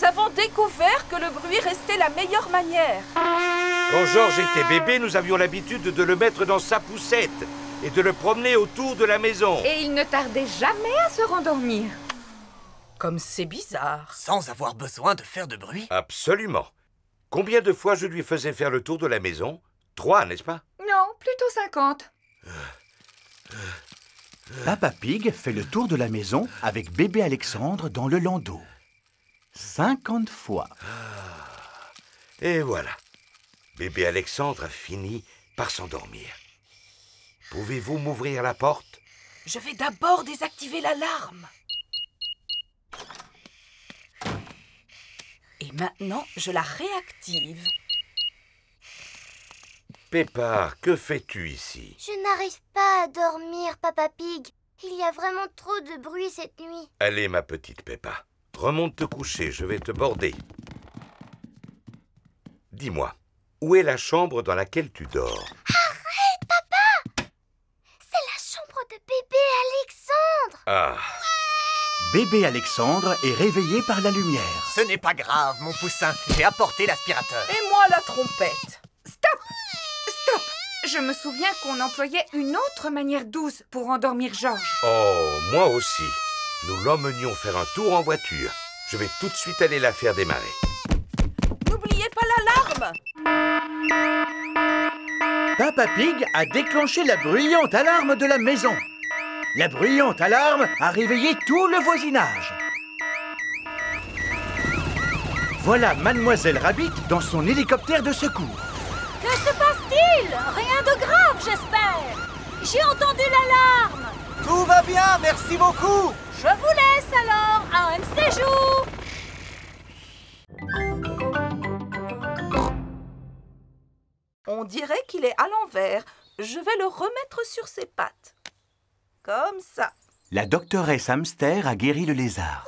avons découvert que le bruit restait la meilleure manière. Quand Georges était bébé, nous avions l'habitude de le mettre dans sa poussette et de le promener autour de la maison. Et il ne tardait jamais à se rendormir. Comme c'est bizarre. Sans avoir besoin de faire de bruit? Absolument. Combien de fois je lui faisais faire le tour de la maison? 3, n'est-ce pas? Non, plutôt 50. Papa Pig fait le tour de la maison avec bébé Alexandre dans le landau. 50 fois. Et voilà. Bébé Alexandre a fini par s'endormir. Pouvez-vous m'ouvrir la porte? Je vais d'abord désactiver l'alarme. Et maintenant, je la réactive. Peppa, que fais-tu ici? Je n'arrive pas à dormir, Papa Pig. Il y a vraiment trop de bruit cette nuit. Allez, ma petite Peppa, remonte te coucher, je vais te border. Dis-moi, où est la chambre dans laquelle tu dors? Arrête, papa! C'est la chambre de bébé Alexandre. Ah, Bébé Alexandre est réveillé par la lumière. Ce n'est pas grave, mon poussin. J'ai apporté l'aspirateur. Et moi, la trompette. Stop! Stop! Je me souviens qu'on employait une autre manière douce pour endormir Georges. oh, moi aussi. Nous l'emmenions faire un tour en voiture. Je vais tout de suite aller la faire démarrer. N'oubliez pas l'alarme! Papa Pig a déclenché la bruyante alarme de la maison. La bruyante alarme a réveillé tout le voisinage. Voilà Mademoiselle Rabbit dans son hélicoptère de secours. Que se passe-t-il? Rien de grave, j'espère. J'ai entendu l'alarme. Tout va bien, merci beaucoup. Je vous laisse alors à un de ces jours. On dirait qu'il est à l'envers. Je vais le remettre sur ses pattes. Comme ça. La doctoresse Hamster a guéri le lézard.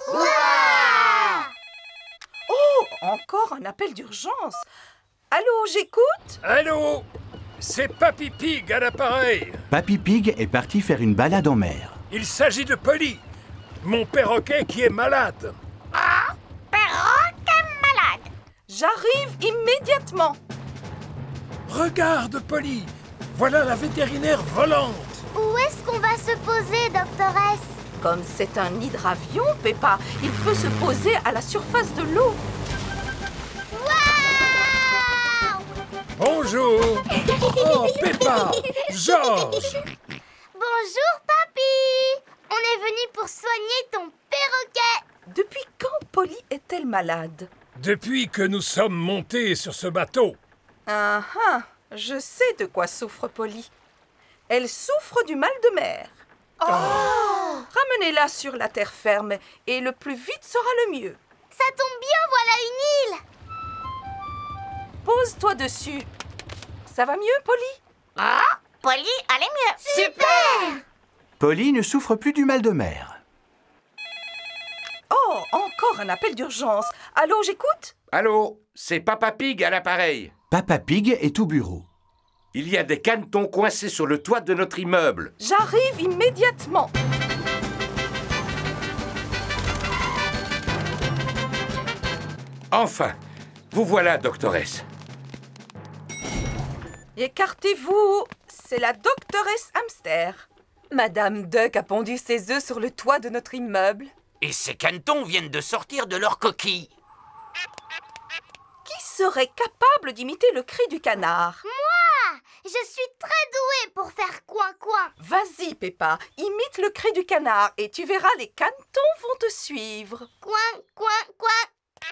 Oh, encore un appel d'urgence. Allô, j'écoute? Allô? C'est Papy Pig à l'appareil. Papy Pig est parti faire une balade en mer. Il s'agit de Polly, mon perroquet qui est malade. Perroquet malade. J'arrive immédiatement. Regarde, Polly, voilà la vétérinaire volante. Où est-ce qu'on va se poser, doctoresse? Comme c'est un hydravion, Peppa, il peut se poser à la surface de l'eau. Waouh! Bonjour. Oh, Peppa, Georges. Bonjour, papy! On est venu pour soigner ton perroquet. Depuis quand Polly est-elle malade? Depuis que nous sommes montés sur ce bateau. Ah ah, je sais de quoi souffre Polly. Elle souffre du mal de mer. Oh! Ramenez-la sur la terre ferme et le plus vite sera le mieux. Ça tombe bien, voilà une île. Pose-toi dessus. Ça va mieux, Polly? Ah, Polly, allez mieux. Super! Polly ne souffre plus du mal de mer. Oh, encore un appel d'urgence. Allô, j'écoute? Allô, c'est Papa Pig à l'appareil. Papa Pig est au bureau. Il y a des canetons coincés sur le toit de notre immeuble. J'arrive immédiatement. Enfin, vous voilà, doctoresse. Écartez-vous. C'est la doctoresse Hamster. Madame Duck a pondu ses œufs sur le toit de notre immeuble. Et ces canetons viennent de sortir de leur coquille. Qui serait capable d'imiter le cri du canard? Moi! Je suis très douée pour faire coin-coin. Vas-y, Peppa, imite le cri du canard et tu verras, les canetons vont te suivre. Coin, coin, coin.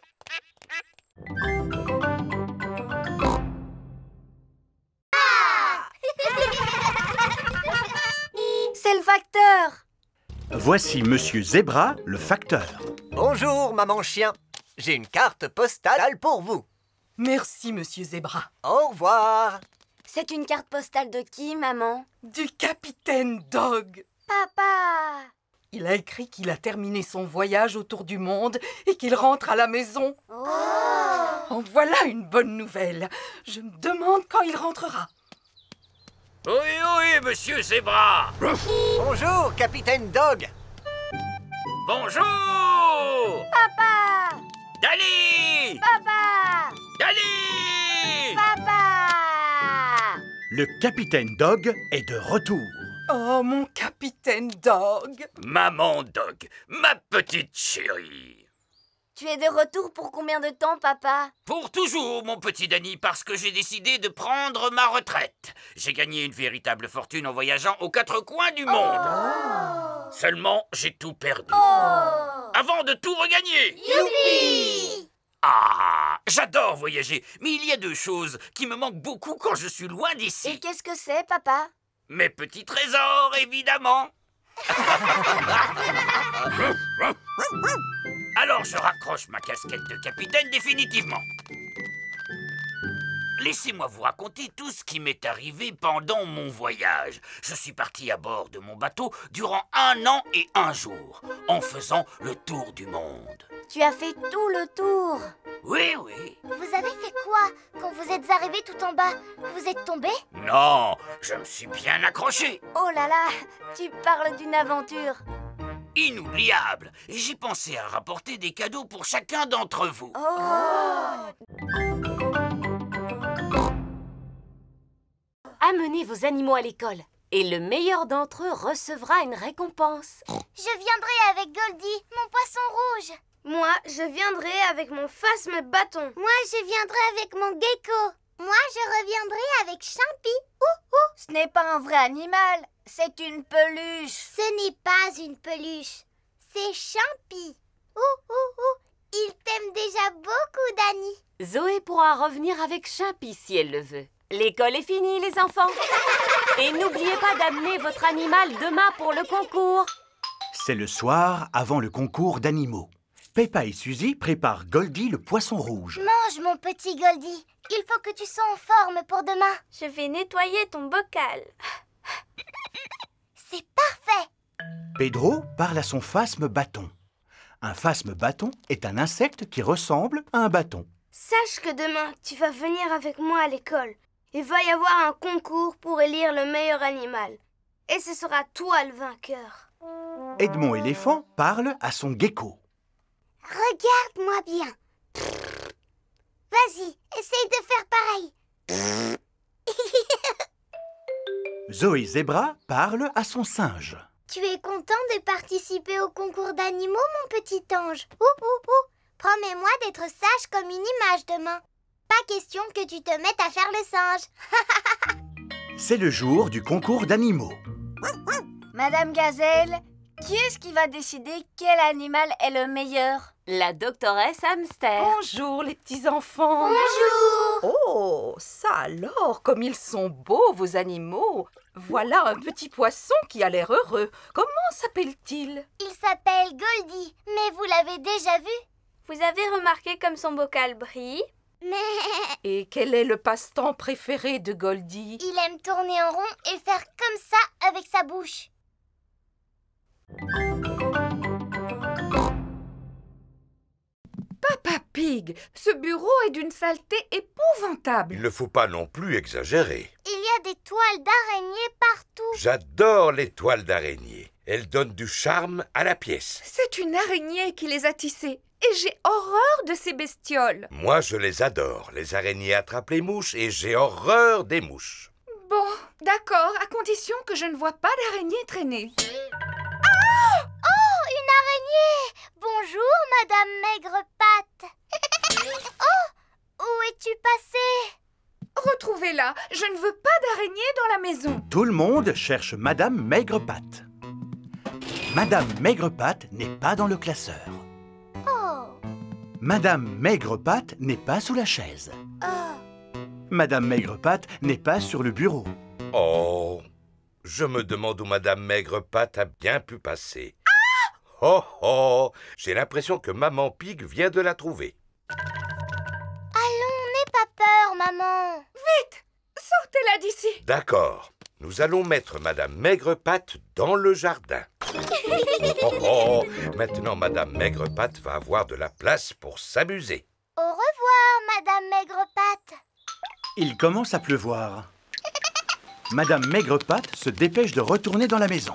C'est le facteur. Voici Monsieur Zebra, le facteur. Bonjour, maman chien. J'ai une carte postale pour vous. Merci, Monsieur Zebra. Au revoir. C'est une carte postale de qui, maman? Du capitaine Dog. Papa! Il a écrit qu'il a terminé son voyage autour du monde et qu'il rentre à la maison. Oh! En voilà une bonne nouvelle. Je me demande quand il rentrera. Oui, monsieur Zebra. Bonjour, capitaine Dog. Bonjour. Papa! Dali! Papa! Dali! Papa! Le capitaine Dog est de retour. Oh, mon capitaine Dog! Maman Dog, ma petite chérie. Tu es de retour pour combien de temps, papa? Pour toujours, mon petit Danny, parce que j'ai décidé de prendre ma retraite. J'ai gagné une véritable fortune en voyageant aux quatre coins du monde. Seulement, j'ai tout perdu. Avant de tout regagner. Youpi! Ah, j'adore voyager, mais il y a deux choses qui me manquent beaucoup quand je suis loin Et d'ici. qu'est-ce que c'est, papa? Mes petits trésors, évidemment. Alors je raccroche ma casquette de capitaine définitivement. Laissez-moi vous raconter tout ce qui m'est arrivé pendant mon voyage. Je suis parti à bord de mon bateau durant 1 an et 1 jour, en faisant le tour du monde. Tu as fait tout le tour. Oui, oui. Vous avez fait quoi quand vous êtes arrivé tout en bas? Vous êtes tombé? Non, je me suis bien accroché. Oh là là, tu parles d'une aventure. Inoubliable. Et j'ai pensé à rapporter des cadeaux pour chacun d'entre vous. Amenez vos animaux à l'école et le meilleur d'entre eux recevra une récompense. Je viendrai avec Goldie, mon poisson rouge. Moi, je viendrai avec mon phasme bâton. Moi, je viendrai avec mon gecko. Moi, je reviendrai avec Champy. Ce n'est pas un vrai animal, c'est une peluche. Ce n'est pas une peluche, c'est Champy. Il t'aime déjà beaucoup, Danny. Zoé pourra revenir avec Champy si elle le veut. L'école est finie, les enfants. Et n'oubliez pas d'amener votre animal demain pour le concours. C'est le soir avant le concours d'animaux. Peppa et Suzy préparent Goldie le poisson rouge. Mange, mon petit Goldie. Il faut que tu sois en forme pour demain. Je vais nettoyer ton bocal. C'est parfait. Pedro parle à son phasme bâton. Un phasme bâton est un insecte qui ressemble à un bâton. Sache que demain, tu vas venir avec moi à l'école. Il va y avoir un concours pour élire le meilleur animal. Et ce sera toi le vainqueur. Edmond éléphant parle à son gecko. Regarde-moi bien. Vas-y, essaye de faire pareil. Zoé Zebra parle à son singe. Tu es content de participer au concours d'animaux, mon petit ange? Promets-moi d'être sage comme une image demain. Pas question que tu te mettes à faire le singe. C'est le jour du concours d'animaux. Madame Gazelle, qui est-ce qui va décider quel animal est le meilleur? La doctoresse Hamster. Bonjour, les petits-enfants. Bonjour. Oh, ça alors, comme ils sont beaux, vos animaux. Voilà un petit poisson qui a l'air heureux. Comment s'appelle-t-il? Il s'appelle Goldie, mais vous l'avez déjà vu? Vous avez remarqué comme son bocal brille? Mais Et quel est le passe-temps préféré de Goldie? il aime tourner en rond et faire comme ça avec sa bouche. Papa Pig, ce bureau est d'une saleté épouvantable. Il ne faut pas non plus exagérer. Il y a des toiles d'araignées partout. J'adore les toiles d'araignée. Elles donnent du charme à la pièce. C'est une araignée qui les a tissées. Et j'ai horreur de ces bestioles. Moi, je les adore. Les araignées attrapent les mouches et j'ai horreur des mouches. Bon, d'accord, à condition que je ne vois pas d'araignée traîner. Oh, une araignée! Bonjour, Madame Maigre-Patte. Oh, où es-tu passée? Retrouvez-la, je ne veux pas d'araignée dans la maison. Tout le monde cherche Madame Maigre-Patte. Madame Maigre-Patte n'est pas dans le classeur. Madame Maigre-Patte n'est pas sous la chaise. Madame Maigre-Patte n'est pas sur le bureau. Oh, je me demande où Madame Maigre-Patte a bien pu passer. Oh oh, j'ai l'impression que Maman Pig vient de la trouver. Allons, n'aie pas peur, maman. Vite, sortez-la d'ici. D'accord, nous allons mettre Madame Maigre-Patte dans le jardin. Oh oh, maintenant Madame Maigre-Patte va avoir de la place pour s'amuser. Au revoir, Madame Maigre-Patte. Il commence à pleuvoir. Madame Maigre-Patte se dépêche de retourner dans la maison.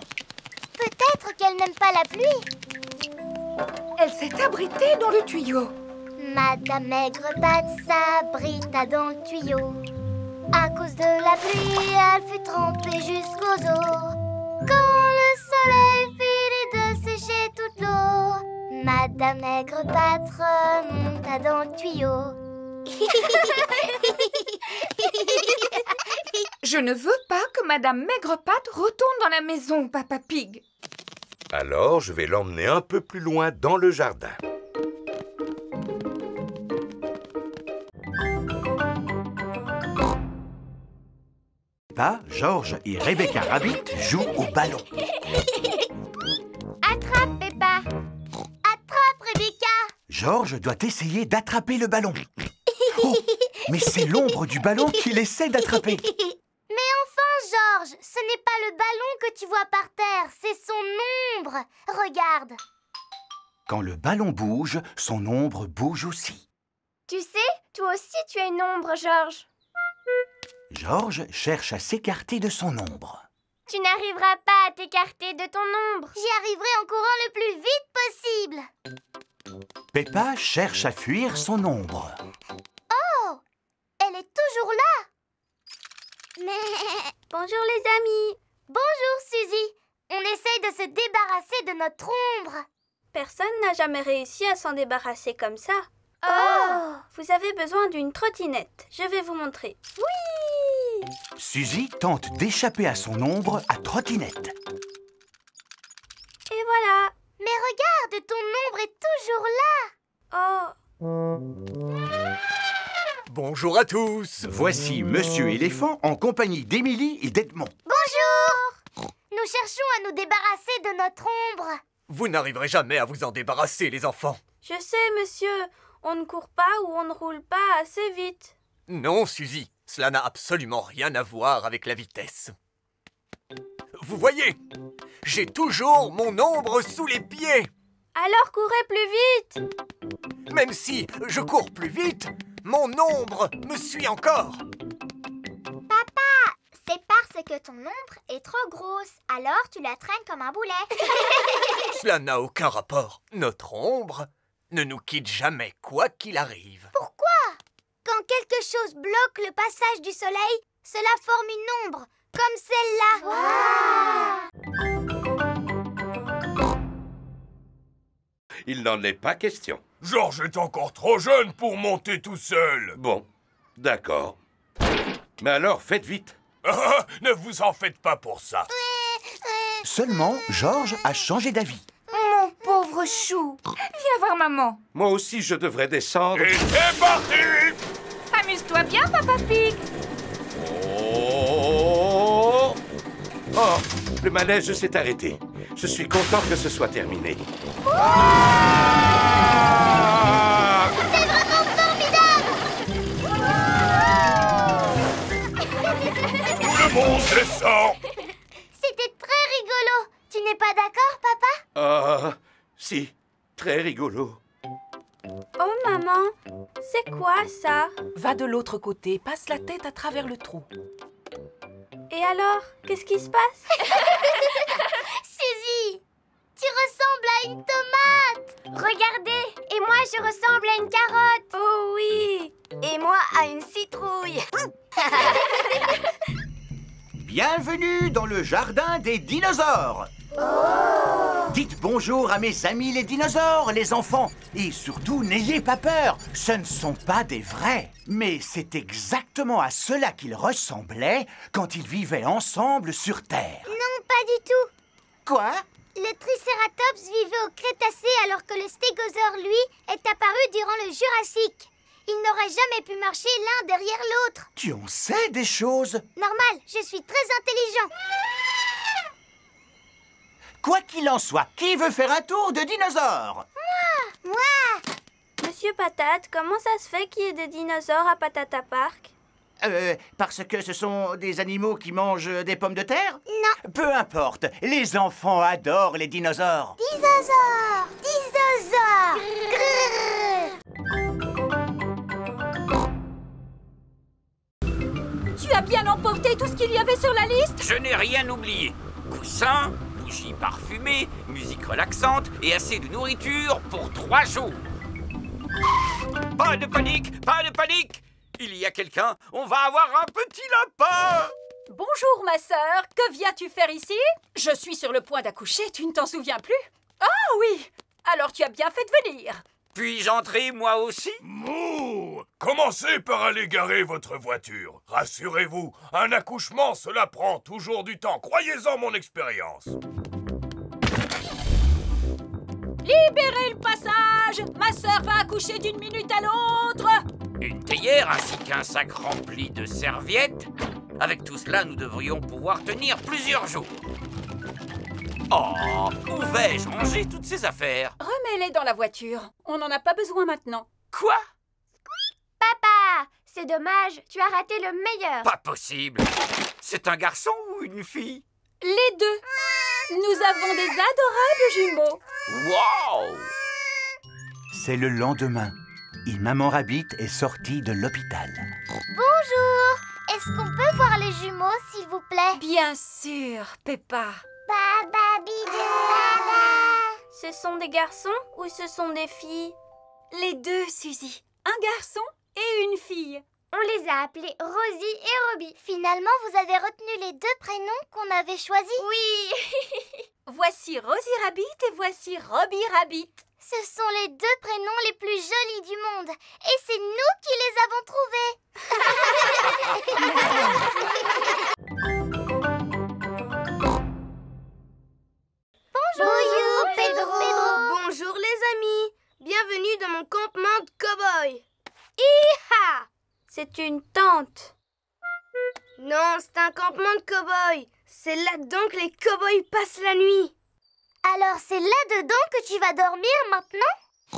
Peut-être qu'elle n'aime pas la pluie. Elle s'est abritée dans le tuyau. Madame Maigrepatte s'abrita dans le tuyau. À cause de la pluie, elle fut trempée jusqu'aux os. Quand le soleil finit de sécher toute l'eau, Madame Maigrepatte remonta dans le tuyau. Je ne veux pas que Madame Maigrepatte retourne dans la maison, Papa Pig. Alors, je vais l'emmener un peu plus loin dans le jardin. Peppa, George et Rebecca Rabbit jouent au ballon. Attrape, Peppa. Attrape, Rebecca. George doit essayer d'attraper le ballon. Oh, mais c'est l'ombre du ballon qu'il essaie d'attraper. Mais enfin, George, ce n'est pas le ballon que tu vois par terre, c'est son ombre. Regarde. Quand le ballon bouge, son ombre bouge aussi. Tu sais, toi aussi tu as une ombre, George. George cherche à s'écarter de son ombre. Tu n'arriveras pas à t'écarter de ton ombre. J'y arriverai en courant le plus vite possible. Peppa cherche à fuir son ombre. Oh, elle est toujours là. Mais... Bonjour les amis. Bonjour Suzy. On essaye de se débarrasser de notre ombre. Personne n'a jamais réussi à s'en débarrasser comme ça. Oh. Vous avez besoin d'une trottinette. Je vais vous montrer. Oui. Suzy tente d'échapper à son ombre à trottinette. Et voilà. Mais regarde, ton ombre est toujours là. Oh. Bonjour à tous. Voici Monsieur Éléphant en compagnie d'Émilie et d'Edmond. Bonjour. Nous cherchons à nous débarrasser de notre ombre. Vous n'arriverez jamais à vous en débarrasser, les enfants. Je sais, monsieur. On ne court pas ou on ne roule pas assez vite. Non, Suzy, cela n'a absolument rien à voir avec la vitesse. Vous voyez, j'ai toujours mon ombre sous les pieds. Alors courez plus vite. Même si je cours plus vite, mon ombre me suit encore. Papa, c'est parce que ton ombre est trop grosse. Alors tu la traînes comme un boulet. Cela n'a aucun rapport. Notre ombre ne nous quitte jamais, quoi qu'il arrive. Pourquoi? Quand quelque chose bloque le passage du soleil, cela forme une ombre, comme celle-là. Il n'en est pas question. George est encore trop jeune pour monter tout seul. Bon, d'accord. Mais alors, faites vite. Ne vous en faites pas pour ça. Seulement, George a changé d'avis. Mon pauvre chou. Viens voir maman. Moi aussi, je devrais descendre. Et c'est parti! Amuse-toi bien, Papa Pig. Oh! Oh, le manège s'est arrêté. Je suis content que ce soit terminé. Ah! C'est vraiment formidable! Tout le monde descend! C'était très rigolo. Tu n'es pas d'accord, papa? Ah, si, très rigolo. Oh maman, c'est quoi ça? Va de l'autre côté, passe la tête à travers le trou. Et alors, qu'est-ce qui se passe? Suzy, tu ressembles à une tomate. Regardez, et moi je ressemble à une carotte. Oh oui. Et moi à une citrouille. Bienvenue dans le jardin des dinosaures. Dites bonjour à mes amis les dinosaures, les enfants. Et surtout, n'ayez pas peur, ce ne sont pas des vrais. Mais c'est exactement à cela qu'ils ressemblaient quand ils vivaient ensemble sur Terre. Non, pas du tout. Quoi? Le Triceratops vivait au Crétacé alors que le Stégosaure, lui, est apparu durant le Jurassique. Ils n'auraient jamais pu marcher l'un derrière l'autre. Tu en sais des choses? Normal, je suis très intelligent. Quoi qu'il en soit, qui veut faire un tour de dinosaures? Moi. Monsieur Patate, comment ça se fait qu'il y ait des dinosaures à Patata Park? Parce que ce sont des animaux qui mangent des pommes de terre? Non. Peu importe, les enfants adorent les dinosaures. Dinosaure. Dinosaure. Tu as bien emporté tout ce qu'il y avait sur la liste? Je n'ai rien oublié. Coussin, bougies parfumées, musique relaxante et assez de nourriture pour 3 jours. Pas de panique, pas de panique. Il y a quelqu'un, on va avoir un petit lapin. Bonjour, ma sœur. Que viens-tu faire ici? Je suis sur le point d'accoucher, tu ne t'en souviens plus? Ah oui. Alors tu as bien fait de venir. Puis-je entrer, moi aussi? Mouh! Commencez par aller garer votre voiture. Rassurez-vous, un accouchement, cela prend toujours du temps. Croyez-en mon expérience. Libérez le passage. Ma sœur va accoucher d'une minute à l'autre. Une théière ainsi qu'un sac rempli de serviettes. Avec tout cela, nous devrions pouvoir tenir plusieurs jours. Oh, où vais-je ranger toutes ces affaires? Remets-les dans la voiture. On n'en a pas besoin maintenant. Quoi? Papa, c'est dommage, tu as raté le meilleur. Pas possible. C'est un garçon ou une fille? Les deux. Nous avons des adorables jumeaux. Wow! C'est le lendemain. Et Maman Rabbit est sortie de l'hôpital. Bonjour. Est-ce qu'on peut voir les jumeaux, s'il vous plaît? Bien sûr, Peppa. Baba bidou. Baba. Ce sont des garçons ou ce sont des filles? Les deux, Suzy. Un garçon et une fille. On les a appelés Rosie et Robbie. Finalement, vous avez retenu les deux prénoms qu'on avait choisis? Oui. Voici Rosie Rabbit et voici Robbie Rabbit. Ce sont les deux prénoms les plus jolis du monde. Et c'est nous qui les avons trouvés. Bonjour, Pedro. Bonjour les amis. Bienvenue dans mon campement de cow-boy. Hi-ha! C'est une tente. Non, c'est un campement de cow-boy. C'est là-dedans que les cow-boys passent la nuit. Alors c'est là-dedans que tu vas dormir maintenant?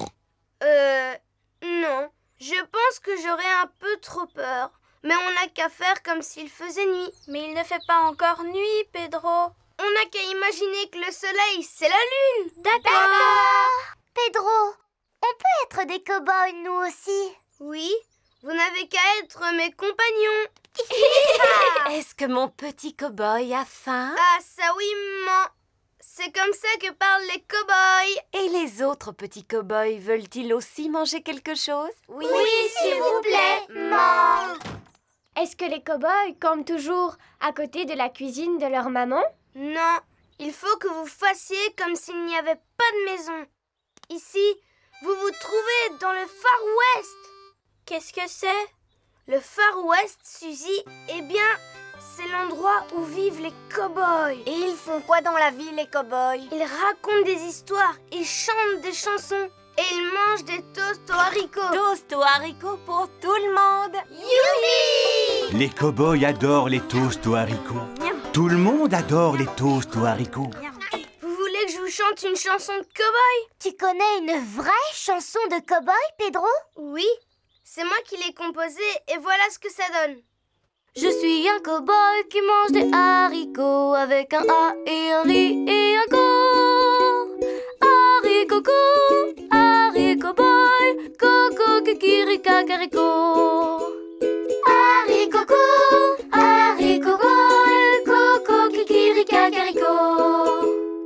Non. Je pense que j'aurais un peu trop peur. Mais on n'a qu'à faire comme s'il faisait nuit. Mais il ne fait pas encore nuit, Pedro. On n'a qu'à imaginer que le soleil, c'est la lune. D'accord. Pedro, on peut être des cow-boys nous aussi? Oui, vous n'avez qu'à être mes compagnons. Est-ce que mon petit cow-boy a faim? Ah, ça oui, maman. C'est comme ça que parlent les cow-boys. Et les autres petits cow-boys veulent-ils aussi manger quelque chose? Oui, s'il vous plaît, maman. Est-ce que les cow-boys campent toujours à côté de la cuisine de leur maman? Non, il faut que vous fassiez comme s'il n'y avait pas de maison. Ici, vous vous trouvez dans le Far West. Qu'est-ce que c'est? Le Far West, Suzy, eh bien, c'est l'endroit où vivent les cow-boys. Et ils font quoi dans la vie, les cow-boys? Ils racontent des histoires, ils chantent des chansons et ils mangent des toasts aux haricots. Toast aux haricots pour tout le monde. Youpi! Les cow-boys adorent les toasts aux haricots. Tout le monde adore les toasts aux haricots. Vous voulez que je vous chante une chanson de cow-boy? Tu connais une vraie chanson de cow-boy, Pedro? Oui, c'est moi qui l'ai composée et voilà ce que ça donne. Je suis un cow-boy qui mange des haricots avec un A et un riz et un co. Haricot co, haricot boy, coco kikiri kakariko. Haricot co, haricot boy, coco kikiri kakariko.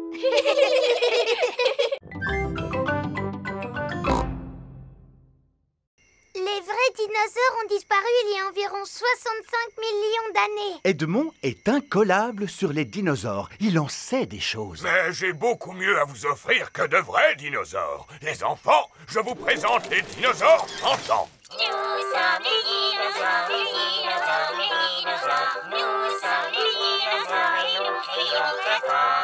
Les vrais dinosaures ont disparu il y a environ 65 millions d'années. Edmond est incollable sur les dinosaures. Il en sait des choses. Mais j'ai beaucoup mieux à vous offrir que de vrais dinosaures. Les enfants, je vous présente les dinosaures chantants. Nous sommes les dinosaures, les dinosaures, les dinosaures. Nous sommes les dinosaures et nous crions très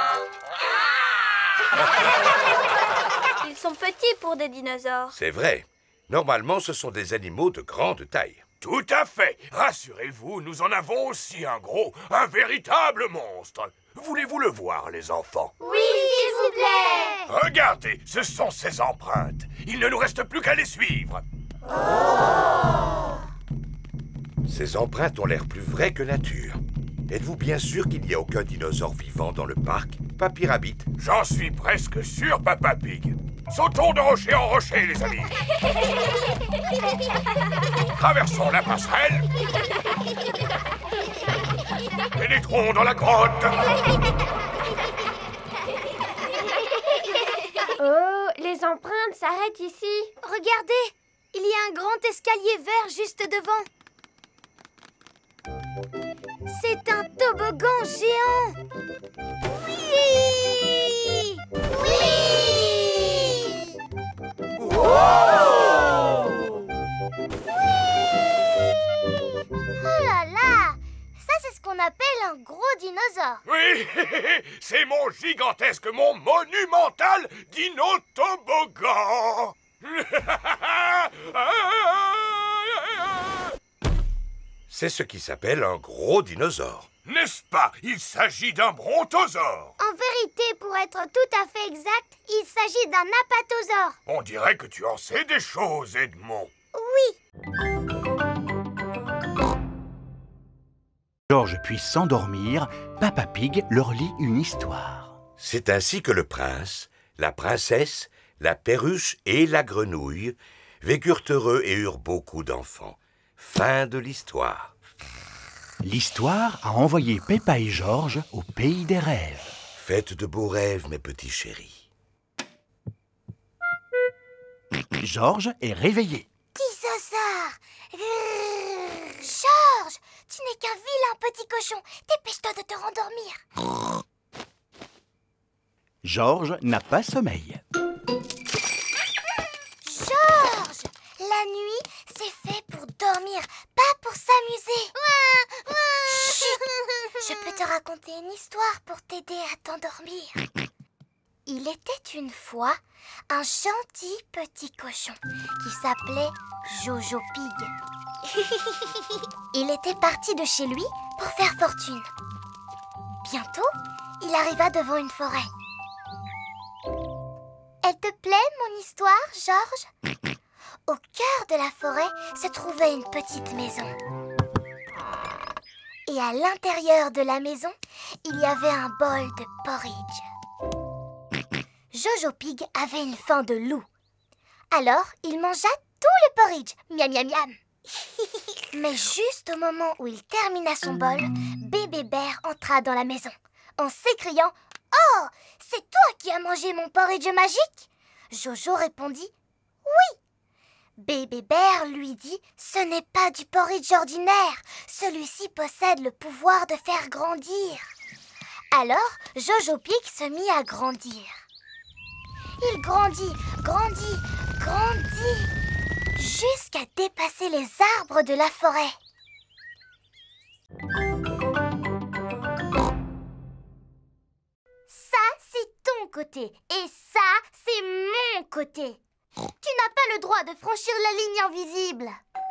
fort. Ils sont petits pour des dinosaures. C'est vrai. Normalement, ce sont des animaux de grande taille. Tout à fait. Rassurez-vous, nous en avons aussi un gros, un véritable monstre. Voulez-vous le voir, les enfants? Oui, s'il vous plaît. Regardez, ce sont ses empreintes. Il ne nous reste plus qu'à les suivre. Ces empreintes ont l'air plus vraies que nature. Êtes-vous bien sûr qu'il n'y a aucun dinosaure vivant dans le parc, Papy Rabbit? J'en suis presque sûr, Papa Pig. Sautons de rocher en rocher, les amis. Traversons la passerelle. Pénétrons dans la grotte. Oh, les empreintes s'arrêtent ici. Regardez, Il y a un grand escalier vert juste devant. C'est un toboggan géant. Oui! Oui! Wow! Oh là là! Ça, c'est ce qu'on appelle un gros dinosaure. Oui, c'est mon gigantesque, mon monumental dino-toboggan. C'est ce qui s'appelle un gros dinosaure. N'est-ce pas? Il s'agit d'un brontosaure. En vérité, pour être tout à fait exact, il s'agit d'un apatosaure. On dirait que tu en sais des choses, Edmond. Oui. Georges puisse s'endormir, Papa Pig leur lit une histoire. C'est ainsi que le prince, la princesse, la perruche et la grenouille vécurent heureux et eurent beaucoup d'enfants. Fin de l'histoire. L'histoire a envoyé Peppa et Georges au pays des rêves. Faites de beaux rêves, mes petits chéris. Georges est réveillé. Dinosaure. Georges, tu n'es qu'un vilain petit cochon. Dépêche-toi de te rendormir. Georges n'a pas sommeil. Georges, la nuit, c'est fait pour dormir, pas pour s'amuser. Chut, je peux te raconter une histoire pour t'aider à t'endormir. Il était une fois un gentil petit cochon qui s'appelait Jojo Pig. Il était parti de chez lui pour faire fortune. Bientôt, il arriva devant une forêt. Elle te plaît, mon histoire, Georges? Au cœur de la forêt se trouvait une petite maison. Et à l'intérieur de la maison, il y avait un bol de porridge. Jojo Pig avait une faim de loup. Alors, il mangea tout le porridge. Miam, miam, miam. Mais juste au moment où il termina son bol, Bébé Bear entra dans la maison en s'écriant « Oh, c'est toi qui as mangé mon porridge magique ?» Jojo répondit « Oui !» Bébé Bear lui dit « Ce n'est pas du porridge ordinaire. Celui-ci possède le pouvoir de faire grandir. » Alors, Jojo Pig se mit à grandir. Il grandit, grandit, grandit, jusqu'à dépasser les arbres de la forêt. Ça, c'est ton côté, et ça, c'est mon côté. Tu n'as pas le droit de franchir la ligne invisible.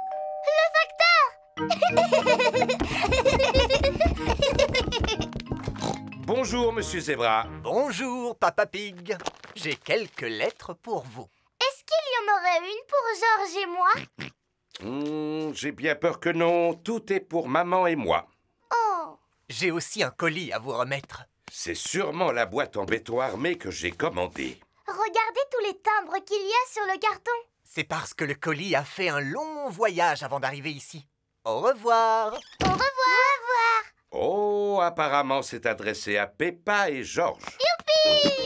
Le facteur! Bonjour, Monsieur Zebra. Bonjour, Papa Pig. J'ai quelques lettres pour vous. Est-ce qu'il y en aurait une pour Georges et moi? J'ai bien peur que non. Tout est pour maman et moi. Oh! J'ai aussi un colis à vous remettre. C'est sûrement la boîte en béton armé que j'ai commandée. Regardez tous les timbres qu'il y a sur le carton. C'est parce que le colis a fait un long voyage avant d'arriver ici. Au revoir. Au revoir. Oh, apparemment c'est adressé à Peppa et Georges. Youpi!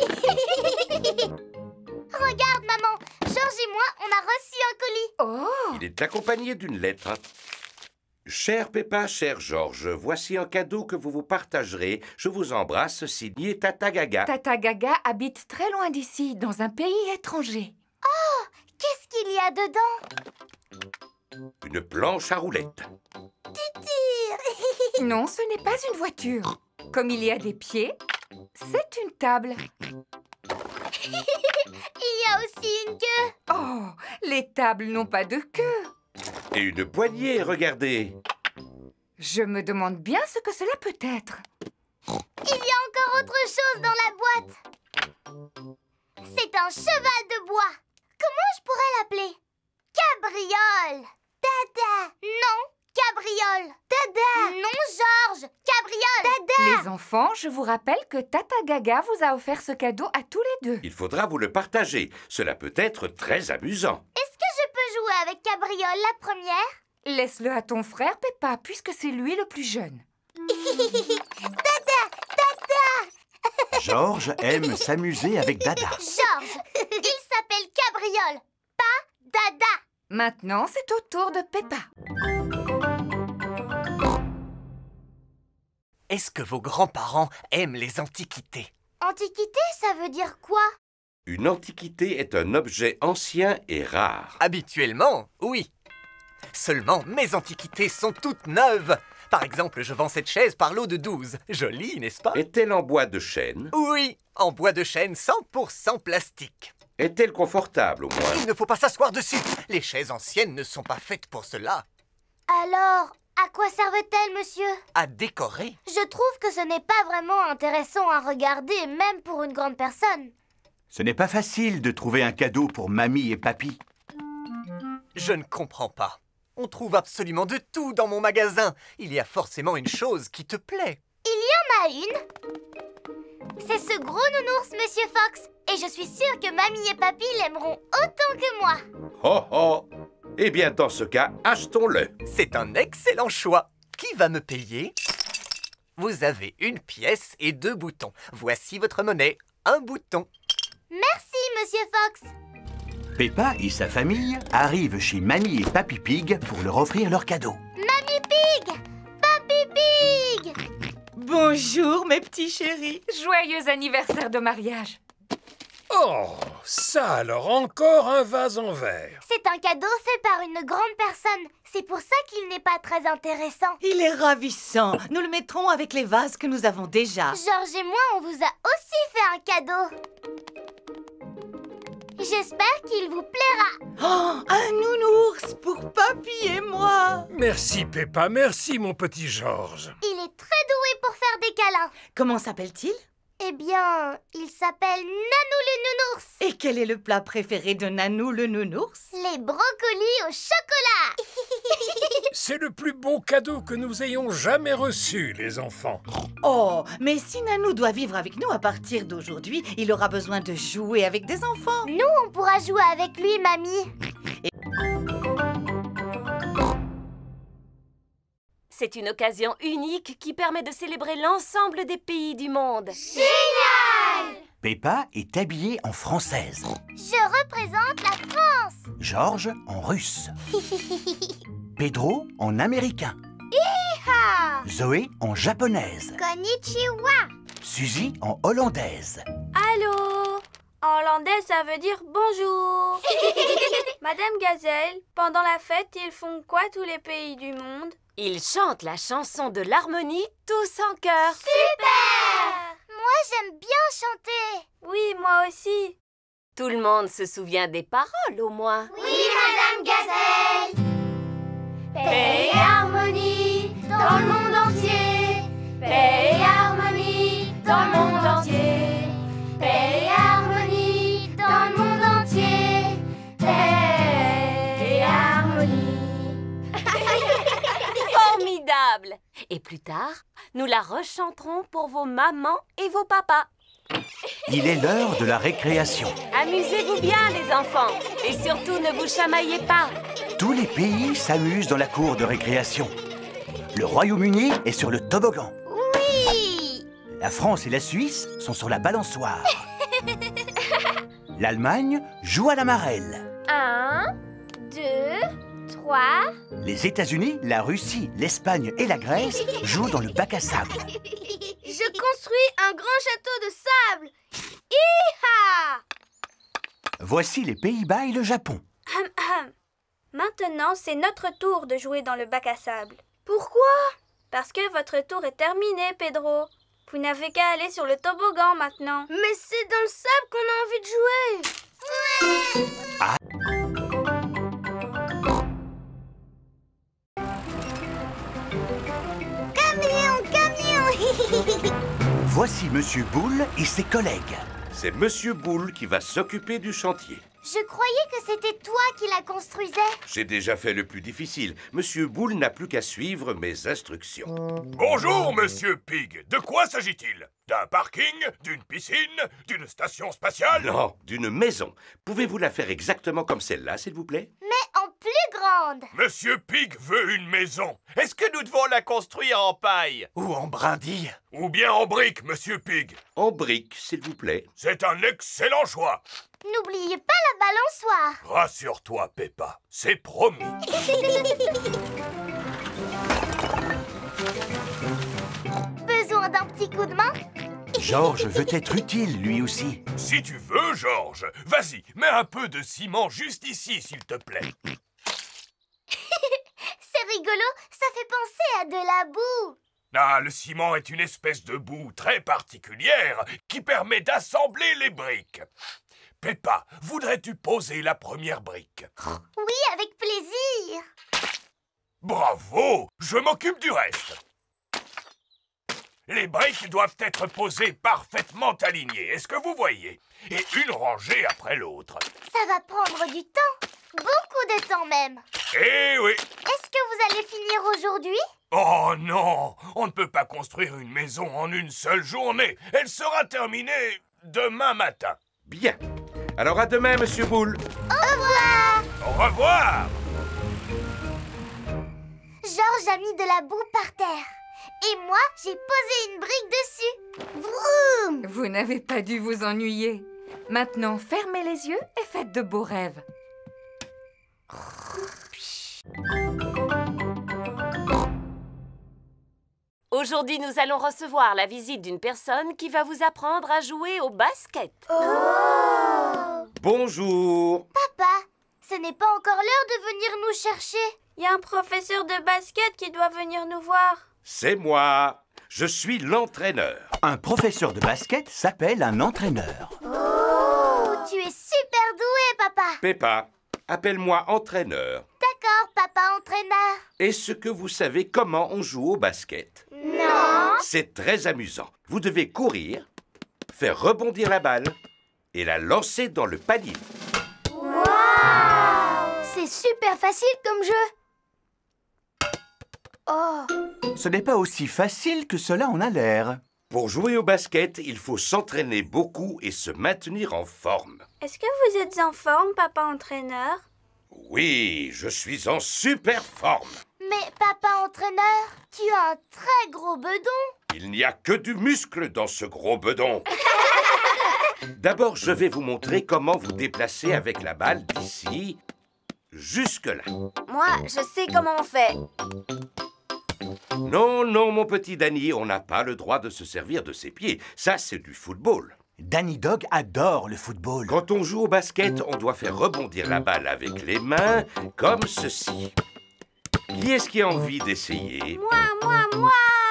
Regarde, maman. Georges et moi, on a reçu un colis. Oh! Il est accompagné d'une lettre. Chère Peppa, cher Georges, voici un cadeau que vous vous partagerez. Je vous embrasse, signé Tata Gaga. Tata Gaga habite très loin d'ici, dans un pays étranger. Oh! Qu'est-ce qu'il y a dedans? Une planche à roulettes. Non, ce n'est pas une voiture. Comme il y a des pieds, c'est une table. Il y a aussi une queue. Oh, les tables n'ont pas de queue. Et une poignée, regardez. Je me demande bien ce que cela peut être. Il y a encore autre chose dans la boîte. C'est un cheval de bois. Comment je pourrais l'appeler? Cabriole. Dada. Non, cabriole. Dada. Non, Georges. Cabriole. Dada. Les enfants, je vous rappelle que Tata Gaga vous a offert ce cadeau à tous les deux. Il faudra vous le partager. Cela peut être très amusant. Est-ce que je peux jouer avec Cabriole la première? Laisse-le à ton frère, Peppa, puisque c'est lui le plus jeune. Dada. Dada. Georges aime s'amuser avec Dada. Georges, il s'appelle Cabriole, pas Dada. Maintenant, c'est au tour de Peppa. Est-ce que vos grands-parents aiment les antiquités? Antiquité, ça veut dire quoi? Une antiquité est un objet ancien et rare. Habituellement, oui. Seulement, mes antiquités sont toutes neuves. Par exemple, je vends cette chaise par lot de 12. Jolie, n'est-ce pas? Est-elle en bois de chêne? Oui, en bois de chêne 100% plastique. Est-elle confortable au moins? Il ne faut pas s'asseoir dessus. Les chaises anciennes ne sont pas faites pour cela. Alors, à quoi servent-elles, monsieur? À décorer. Je trouve que ce n'est pas vraiment intéressant à regarder, même pour une grande personne. Ce n'est pas facile de trouver un cadeau pour mamie et papy. Je ne comprends pas. On trouve absolument de tout dans mon magasin. Il y a forcément une chose qui te plaît. Il y en a une. C'est ce gros nounours, monsieur Fox. Et je suis sûre que mamie et papy l'aimeront autant que moi. Oh oh! Eh bien, dans ce cas, achetons-le. C'est un excellent choix. Qui va me payer? Vous avez une pièce et 2 boutons. Voici votre monnaie. Un bouton. Merci, monsieur Fox. Peppa et sa famille arrivent chez Mamie et Papy Pig pour leur offrir leur cadeau. Mamie Pig! Papy Pig! Bonjour, mes petits chéris. Joyeux anniversaire de mariage. Oh, ça alors, encore un vase en verre. C'est un cadeau fait par une grande personne. C'est pour ça qu'il n'est pas très intéressant. Il est ravissant. Nous le mettrons avec les vases que nous avons déjà. Georges et moi, on vous a aussi fait un cadeau. J'espère qu'il vous plaira. Oh, un nounours pour papy et moi. Merci Peppa, merci mon petit Georges. Il est très doué pour faire des câlins. Comment s'appelle-t-il? Eh bien, il s'appelle Nanou le nounours. Et quel est le plat préféré de Nanou le nounours? Les brocolis au chocolat. C'est le plus beau cadeau que nous ayons jamais reçu, les enfants. Oh, mais si Nanou doit vivre avec nous à partir d'aujourd'hui, il aura besoin de jouer avec des enfants. Nous, on pourra jouer avec lui, mamie. C'est une occasion unique qui permet de célébrer l'ensemble des pays du monde. Génial! Peppa est habillée en française. Je représente la France. Georges en russe. Pedro en américain. Hi-ha! Zoé en japonaise. Konnichiwa. Suzy en hollandaise. Allô? En hollandais, ça veut dire bonjour. Madame Gazelle, pendant la fête, ils font quoi tous les pays du monde? Ils chantent la chanson de l'harmonie tous en chœur. Super! Moi, j'aime bien chanter. Oui, moi aussi. Tout le monde se souvient des paroles, au moins. Oui, Madame Gazelle. Paix et harmonie dans le monde entier. Paix et harmonie dans le monde entier. Paix et harmonie dans le monde entier. Paix et harmonie. Formidable! Et plus tard, nous la rechanterons pour vos mamans et vos papas. Il est l'heure de la récréation. Amusez-vous bien, les enfants. Et surtout, ne vous chamaillez pas. Tous les pays s'amusent dans la cour de récréation. Le Royaume-Uni est sur le toboggan. Oui! La France et la Suisse sont sur la balançoire. L'Allemagne joue à la marelle. 1, 2, 3. Les États-Unis, la Russie, l'Espagne et la Grèce jouent dans le bac à sable. Je construis un grand château de sable. Hi-ha! Voici les Pays-Bas et le Japon. Maintenant, c'est notre tour de jouer dans le bac à sable. Pourquoi? Parce que votre tour est terminé, Pedro. Vous n'avez qu'à aller sur le toboggan maintenant. Mais c'est dans le sable qu'on a envie de jouer. Ah. Camion! Voici Monsieur Boule et ses collègues. C'est Monsieur Boule qui va s'occuper du chantier. Je croyais que c'était toi qui la construisais. J'ai déjà fait le plus difficile. Monsieur Boule n'a plus qu'à suivre mes instructions. Bonjour, Monsieur Pig. De quoi s'agit-il? D'un parking? D'une piscine? D'une station spatiale? Non, d'une maison. Pouvez-vous la faire exactement comme celle-là, s'il vous plaît? Mais en plus grande. Monsieur Pig veut une maison. Est-ce que nous devons la construire en paille? Ou en brindille? Ou bien en briques, Monsieur Pig? En briques, s'il vous plaît. C'est un excellent choix. N'oubliez pas la balançoire. Rassure-toi, Peppa, c'est promis. Besoin d'un petit coup de main? Georges veut être utile, lui aussi. Si tu veux, Georges, vas-y, mets un peu de ciment juste ici, s'il te plaît. C'est rigolo, ça fait penser à de la boue. Ah, le ciment est une espèce de boue très particulière qui permet d'assembler les briques. Peppa, voudrais-tu poser la première brique? Oui, avec plaisir. Bravo, je m'occupe du reste. Les briques doivent être posées parfaitement alignées, est-ce que vous voyez? Et une rangée après l'autre. Ça va prendre du temps. Beaucoup de temps même. Eh oui. Est-ce que vous allez finir aujourd'hui? Oh non, on ne peut pas construire une maison en une seule journée. Elle sera terminée demain matin. Bien. Alors à demain, Monsieur Boule. Au revoir. Au revoir. Georges a mis de la boue par terre. Et moi, j'ai posé une brique dessus. Vroom! Vous n'avez pas dû vous ennuyer. Maintenant, fermez les yeux et faites de beaux rêves. Aujourd'hui, nous allons recevoir la visite d'une personne qui va vous apprendre à jouer au basket. Bonjour. Papa, ce n'est pas encore l'heure de venir nous chercher. Il y a un professeur de basket qui doit venir nous voir. C'est moi. Je suis l'entraîneur. Un professeur de basket s'appelle un entraîneur. Oh, tu es super doué, papa. Peppa, appelle-moi entraîneur. D'accord, papa entraîneur. Est-ce que vous savez comment on joue au basket? Non. C'est très amusant. Vous devez courir, faire rebondir la balle et la lancer dans le panier. Wow! C'est super facile comme jeu. Oh. Ce n'est pas aussi facile que cela en a l'air. Pour jouer au basket, il faut s'entraîner beaucoup et se maintenir en forme. Est-ce que vous êtes en forme, papa entraîneur? Oui, je suis en super forme. Mais papa entraîneur, tu as un très gros bedon. Il n'y a que du muscle dans ce gros bedon. D'abord, je vais vous montrer comment vous déplacer avec la balle d'ici jusque-là. Moi, je sais comment on fait. Non, non, mon petit Danny, on n'a pas le droit de se servir de ses pieds. Ça, c'est du football. Danny Dog adore le football. Quand on joue au basket, on doit faire rebondir la balle avec les mains, comme ceci. Qui est-ce qui a envie d'essayer? Moi!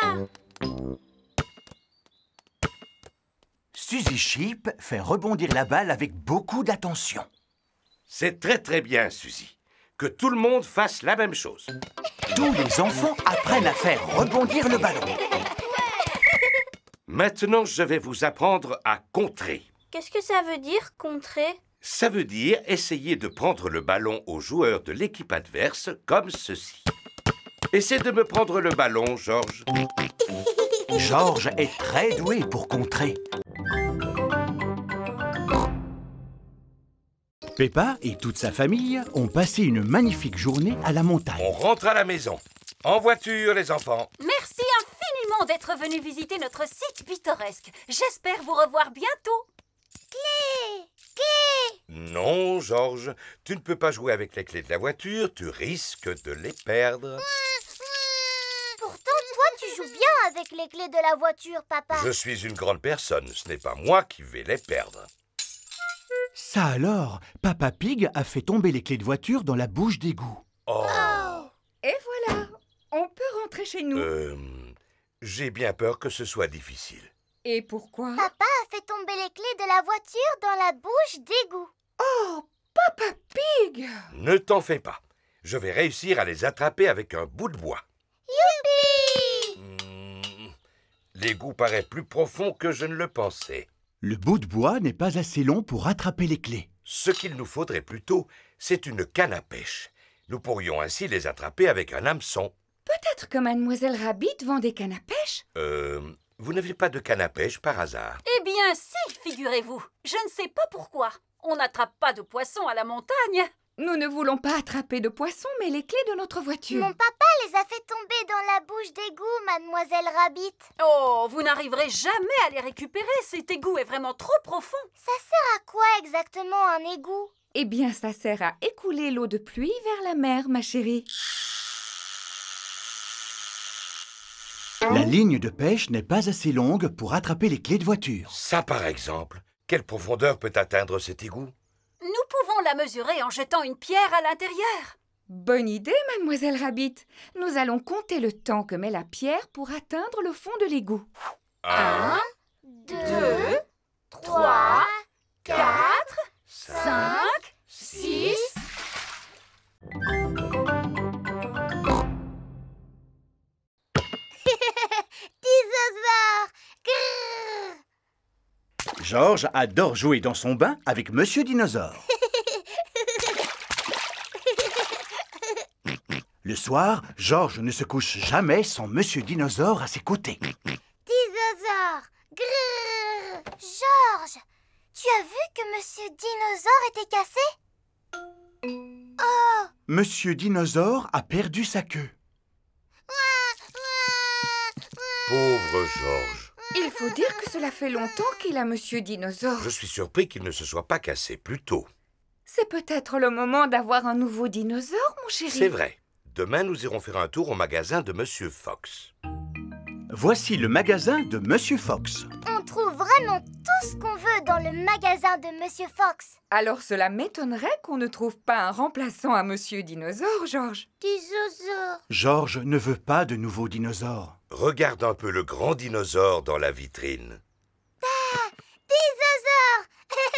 Suzy Sheep fait rebondir la balle avec beaucoup d'attention. C'est très très bien, Suzy. Que tout le monde fasse la même chose. Tous les enfants apprennent à faire rebondir le ballon. Maintenant, je vais vous apprendre à contrer. Qu'est-ce que ça veut dire, contrer? Ça veut dire essayer de prendre le ballon aux joueurs de l'équipe adverse comme ceci. Essaie de me prendre le ballon, Georges. Georges est très doué pour contrer. Peppa et toute sa famille ont passé une magnifique journée à la montagne. On rentre à la maison. En voiture, les enfants. Merci infiniment d'être venu visiter notre site pittoresque. J'espère vous revoir bientôt. Clé! Non, Georges, tu ne peux pas jouer avec les clés de la voiture, tu risques de les perdre. Pourtant, toi, tu joues bien avec les clés de la voiture, papa. Je suis une grande personne, ce n'est pas moi qui vais les perdre. Ça alors, Papa Pig a fait tomber les clés de voiture dans la bouche d'égout. Oh. Et voilà, on peut rentrer chez nous. J'ai bien peur que ce soit difficile. Et pourquoi? Papa a fait tomber les clés de la voiture dans la bouche d'égout. Oh, Papa Pig! Ne t'en fais pas. Je vais réussir à les attraper avec un bout de bois. Youpi! L'égout paraît plus profond que je ne le pensais. Le bout de bois n'est pas assez long pour attraper les clés. Ce qu'il nous faudrait plutôt, c'est une canne à pêche. Nous pourrions ainsi les attraper avec un hameçon. Peut-être que Mademoiselle Rabbit vend des cannes à pêche? Vous n'avez pas de canne à pêche par hasard? Eh bien si, figurez-vous. Je ne sais pas pourquoi. On n'attrape pas de poissons à la montagne. Nous ne voulons pas attraper de poissons, mais les clés de notre voiture. Mon papa les a fait tomber dans la bouche d'égout, mademoiselle Rabbit. Oh, vous n'arriverez jamais à les récupérer. Cet égout est vraiment trop profond. Ça sert à quoi exactement un égout? Eh bien, ça sert à écouler l'eau de pluie vers la mer, ma chérie. La ligne de pêche n'est pas assez longue pour attraper les clés de voiture. Ça, par exemple. Quelle profondeur peut atteindre cet égout? Nous pouvons la mesurer en jetant une pierre à l'intérieur. Bonne idée, mademoiselle Rabbit. Nous allons compter le temps que met la pierre pour atteindre le fond de l'égout. 1, 2, 3, 4, 5, 6... Dinosaure! Grrr! Georges adore jouer dans son bain avec Monsieur Dinosaure. Le soir, Georges ne se couche jamais sans Monsieur Dinosaure à ses côtés. Dinosaure! Grrr! Georges, tu as vu que Monsieur Dinosaure était cassé? Oh! Monsieur Dinosaure a perdu sa queue. Pauvre Georges. Il faut dire que cela fait longtemps qu'il a Monsieur Dinosaure. Je suis surpris qu'il ne se soit pas cassé plus tôt. C'est peut-être le moment d'avoir un nouveau dinosaure, mon chéri. C'est vrai. Demain, nous irons faire un tour au magasin de Monsieur Fox. Voici le magasin de Monsieur Fox. On trouve vraiment tout ce qu'on veut dans le magasin de Monsieur Fox. Alors cela m'étonnerait qu'on ne trouve pas un remplaçant à Monsieur Dinosaure, Georges. Dinosaure. Georges ne veut pas de nouveaux dinosaures. Regarde un peu le grand dinosaure dans la vitrine. Ah! Dinosaure!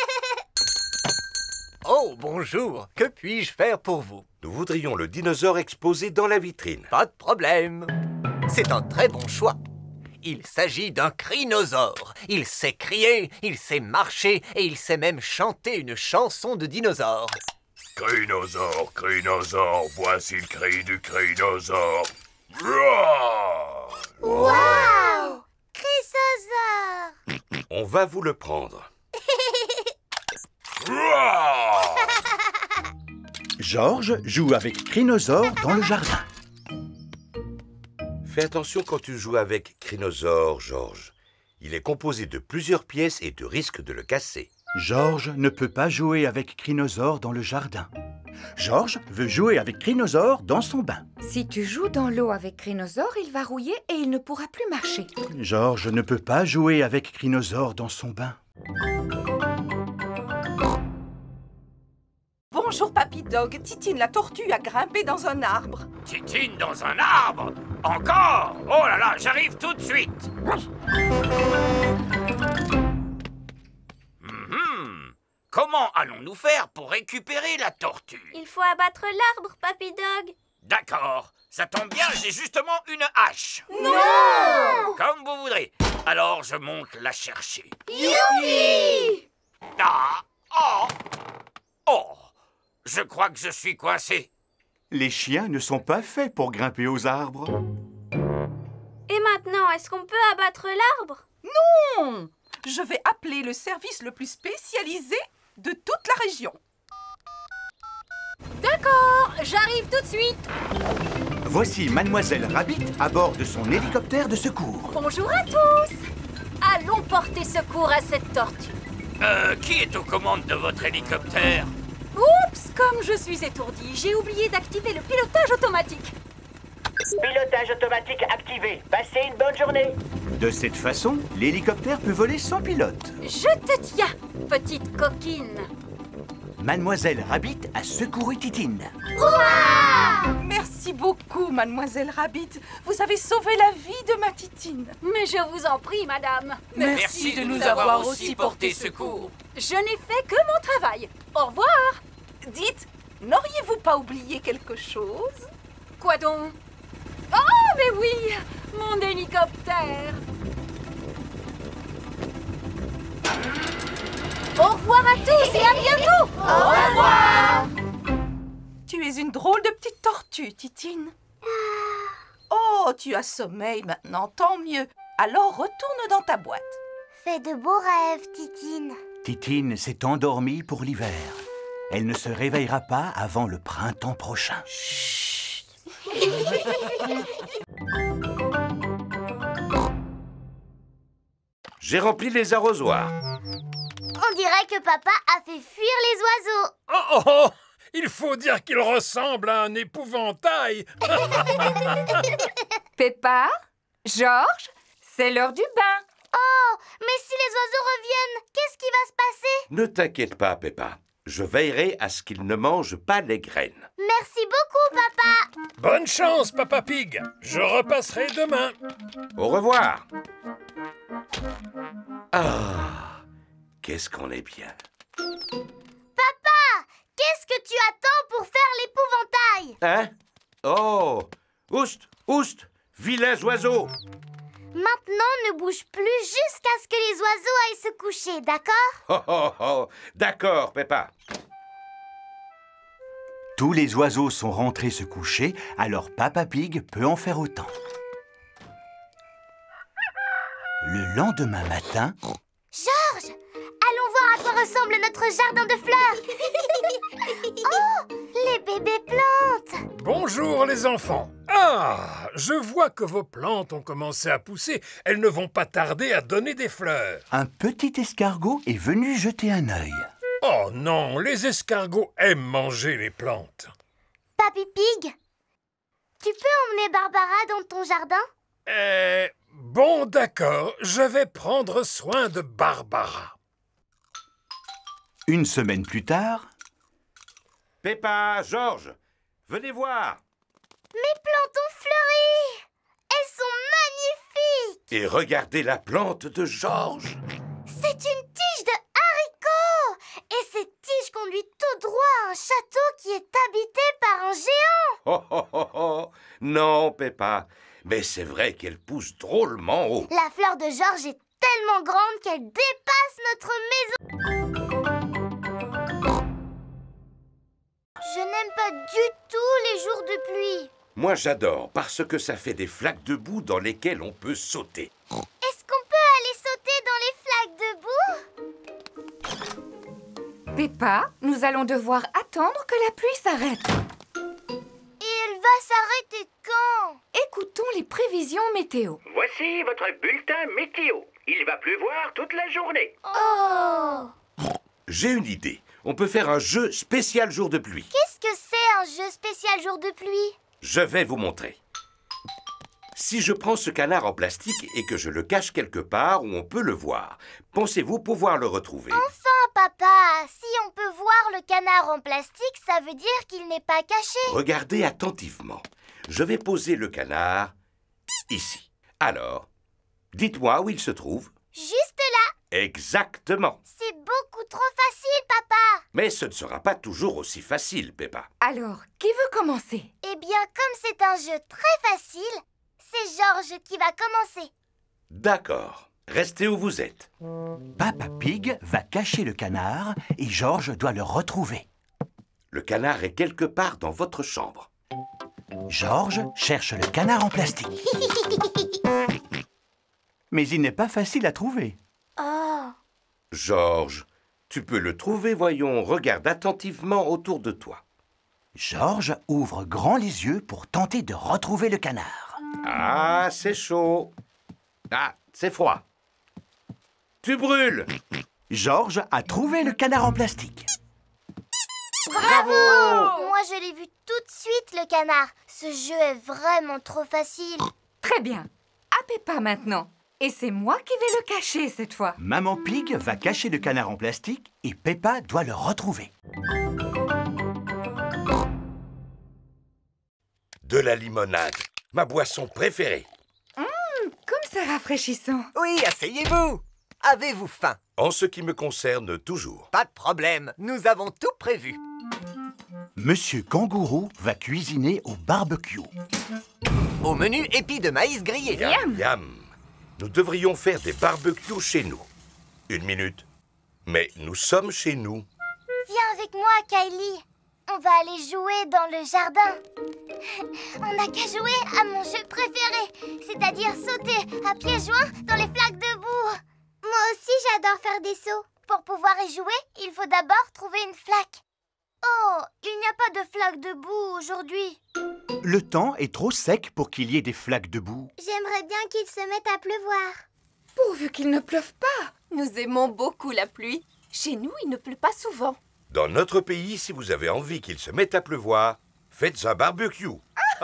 Oh, bonjour. Que puis-je faire pour vous? Nous voudrions le dinosaure exposé dans la vitrine. Pas de problème. C'est un très bon choix. Il s'agit d'un crinosaure. Il sait crier, il sait marcher et il sait même chanter une chanson de dinosaure. Crinosaure, crinosaure, voici le cri du crinosaure. Roar! Wow! Crinosaure! On va vous le prendre. Roar! Georges joue avec Crinosaure dans le jardin. Fais attention quand tu joues avec Crinosaure, Georges. Il est composé de plusieurs pièces et tu risques de le casser. Georges ne peut pas jouer avec Crinosaure dans le jardin. Georges veut jouer avec Crinosaure dans son bain. Si tu joues dans l'eau avec Crinosaure, il va rouiller et il ne pourra plus marcher. Georges ne peut pas jouer avec Crinosaure dans son bain. Bonjour, Papy Dog. Titine la tortue a grimpé dans un arbre. Titine dans un arbre? Encore? Oh là là, j'arrive tout de suite. Comment allons-nous faire pour récupérer la tortue? Il faut abattre l'arbre, Papy Dog. D'accord, ça tombe bien, j'ai justement une hache. Non! Comme vous voudrez. Alors je monte la chercher. Youpi! Ah! Oh! Oh! Je crois que je suis coincé. Les chiens ne sont pas faits pour grimper aux arbres. Et maintenant, est-ce qu'on peut abattre l'arbre? Non! Je vais appeler le service le plus spécialisé de toute la région. D'accord, j'arrive tout de suite. Voici Mademoiselle Rabbit à bord de son hélicoptère de secours. Bonjour à tous. Allons porter secours à cette tortue. Qui est aux commandes de votre hélicoptère? Oups, comme je suis étourdie, j'ai oublié d'activer le pilotage automatique. Pilotage automatique activé. Passez une bonne journée. De cette façon, l'hélicoptère peut voler sans pilote. Je te tiens, petite coquine. Mademoiselle Rabbit a secouru Titine. Merci beaucoup, Mademoiselle Rabbit. Vous avez sauvé la vie de ma Titine. Mais je vous en prie, madame. Merci de nous avoir aussi porté secours. Je n'ai fait que mon travail. Au revoir. Dites, n'auriez-vous pas oublié quelque chose? Quoi donc? Oh, mais oui, mon hélicoptère. Au revoir à tous et à bientôt. Au revoir. Tu es une drôle de petite tortue, Titine. Oh, tu as sommeil maintenant, tant mieux. Alors retourne dans ta boîte. Fais de beaux rêves, Titine. Titine s'est endormie pour l'hiver. Elle ne se réveillera pas avant le printemps prochain. J'ai rempli les arrosoirs. On dirait que papa a fait fuir les oiseaux. Oh, oh, oh! Il faut dire qu'il ressemble à un épouvantail. Peppa, Georges, c'est l'heure du bain. Oh, mais si les oiseaux reviennent, qu'est-ce qui va se passer? Ne t'inquiète pas, Peppa. Je veillerai à ce qu'ils ne mangent pas les graines. Merci beaucoup, papa. Bonne chance, Papa Pig. Je repasserai demain. Au revoir. Ah, qu'est-ce qu'on est bien. Papa, qu'est-ce que tu attends pour faire l'épouvantail? Hein? Oh! Oust, oust, vilains oiseaux! Maintenant, ne bouge plus jusqu'à ce que les oiseaux aillent se coucher, d'accord? Oh, oh, oh! D'accord, Peppa. Tous les oiseaux sont rentrés se coucher, alors Papa Pig peut en faire autant. Le lendemain matin... Georges, allons voir à quoi ressemble notre jardin de fleurs. Oh, les bébés plantes. Bonjour les enfants. Ah, je vois que vos plantes ont commencé à pousser. Elles ne vont pas tarder à donner des fleurs. Un petit escargot est venu jeter un œil. Oh non, les escargots aiment manger les plantes. Papy Pig, tu peux emmener Barbara dans ton jardin? Bon, d'accord, je vais prendre soin de Barbara. Une semaine plus tard... Peppa, Georges, venez voir. Mes plantes ont fleuri. Elles sont magnifiques. Et regardez la plante de Georges. C'est une tige de haricots. Et cette tige conduit tout droit à un château qui est habité par un géant. Oh, oh, oh, oh. Non, Peppa, mais c'est vrai qu'elle pousse drôlement haut. La fleur de Georges est tellement grande qu'elle dépasse notre maison. Je n'aime pas du tout les jours de pluie. Moi, j'adore parce que ça fait des flaques de boue dans lesquelles on peut sauter. Est-ce qu'on peut aller sauter dans les flaques de boue? Peppa, nous allons devoir attendre que la pluie s'arrête. Et elle va s'arrêter quand? Écoutons les prévisions météo. Voici votre bulletin météo. Il va pleuvoir toute la journée. Oh! J'ai une idée. On peut faire un jeu spécial jour de pluie. Qu'est-ce que c'est un jeu spécial jour de pluie? Je vais vous montrer. Si je prends ce canard en plastique et que je le cache quelque part où on peut le voir, pensez-vous pouvoir le retrouver? Enfin, papa, si on peut voir le canard en plastique, ça veut dire qu'il n'est pas caché. Regardez attentivement. Je vais poser le canard ici. Alors, dites-moi où il se trouve. Juste là. Exactement. C'est beaucoup trop facile, papa. Mais ce ne sera pas toujours aussi facile, Peppa. Alors, qui veut commencer? Eh bien, comme c'est un jeu très facile, c'est Georges qui va commencer. D'accord. Restez où vous êtes. Papa Pig va cacher le canard et Georges doit le retrouver. Le canard est quelque part dans votre chambre. Georges cherche le canard en plastique. Mais il n'est pas facile à trouver. Oh. Georges, tu peux le trouver, voyons. Regarde attentivement autour de toi. Georges ouvre grand les yeux pour tenter de retrouver le canard. Ah, c'est chaud. Ah, c'est froid. Tu brûles. Georges a trouvé le canard en plastique. Bravo! Moi, je l'ai vu tout de suite, le canard. Ce jeu est vraiment trop facile. Très bien. À Peppa maintenant. Et c'est moi qui vais le cacher cette fois. Maman Pig va cacher le canard en plastique et Peppa doit le retrouver. De la limonade, ma boisson préférée. Comme c'est rafraîchissant. Oui, asseyez-vous. Avez-vous faim? En ce qui me concerne, toujours. Pas de problème, nous avons tout prévu. Monsieur Kangourou va cuisiner au barbecue. Au menu, épis de maïs grillé. Yam, yam. Nous devrions faire des barbecues chez nous. Une minute. Mais nous sommes chez nous. Viens avec moi, Kylie. On va aller jouer dans le jardin. On n'a qu'à jouer à mon jeu préféré, c'est-à-dire sauter à pieds joints dans les flaques de boue. Moi aussi, j'adore faire des sauts. Pour pouvoir y jouer, il faut d'abord trouver une flaque. Oh, il n'y a pas de flaques de boue aujourd'hui. Le temps est trop sec pour qu'il y ait des flaques de boue. J'aimerais bien qu'il se mette à pleuvoir. Pourvu qu'il ne pleuve pas. Nous aimons beaucoup la pluie. Chez nous, il ne pleut pas souvent. Dans notre pays, si vous avez envie qu'il se mette à pleuvoir, faites un barbecue. On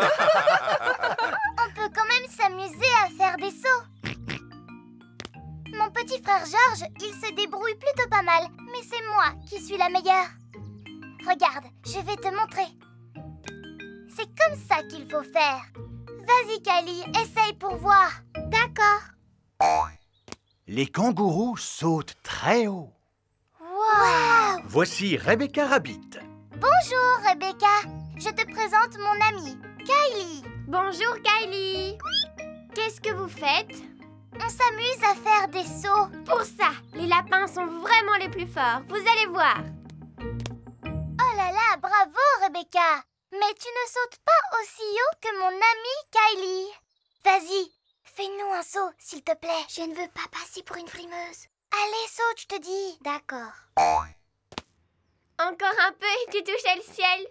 peut quand même s'amuser à faire des sauts. Mon petit frère Georges, il se débrouille plutôt pas mal, mais c'est moi qui suis la meilleure. Regarde, je vais te montrer. C'est comme ça qu'il faut faire. Vas-y, Kylie, essaye pour voir. D'accord. Les kangourous sautent très haut. Wow! Voici Rebecca Rabbit. Bonjour, Rebecca. Je te présente mon amie, Kylie. Bonjour Kylie. Qu'est-ce que vous faites? On s'amuse à faire des sauts. Pour ça, les lapins sont vraiment les plus forts. Vous allez voir. Oh là là, bravo, Rebecca. Mais tu ne sautes pas aussi haut que mon amie Kylie. Vas-y, fais-nous un saut, s'il te plaît. Je ne veux pas passer pour une frimeuse. Allez, saute, je te dis. D'accord. Encore un peu et tu touches le ciel.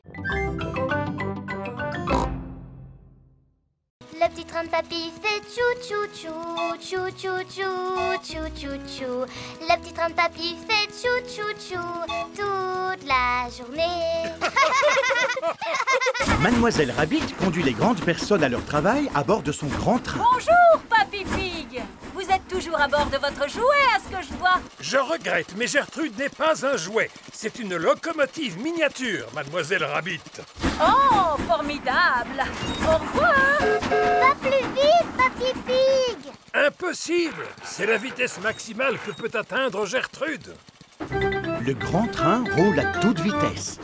Le petit train de papy fait tchou-tchou-tchou, tchou-tchou-tchou, tchou-tchou-tchou. Le petit train de papy fait tchou-tchou-tchou toute la journée. Mademoiselle Rabbit conduit les grandes personnes à leur travail à bord de son grand train. Bonjour, Papy Pig. Vous êtes toujours à bord de votre jouet, à ce que je vois. Je regrette, mais Gertrude n'est pas un jouet. C'est une locomotive miniature, Mademoiselle Rabbit. Oh, formidable. Au revoir. Va plus vite, Papy Pig. Impossible. C'est la vitesse maximale que peut atteindre Gertrude. Le grand train roule à toute vitesse.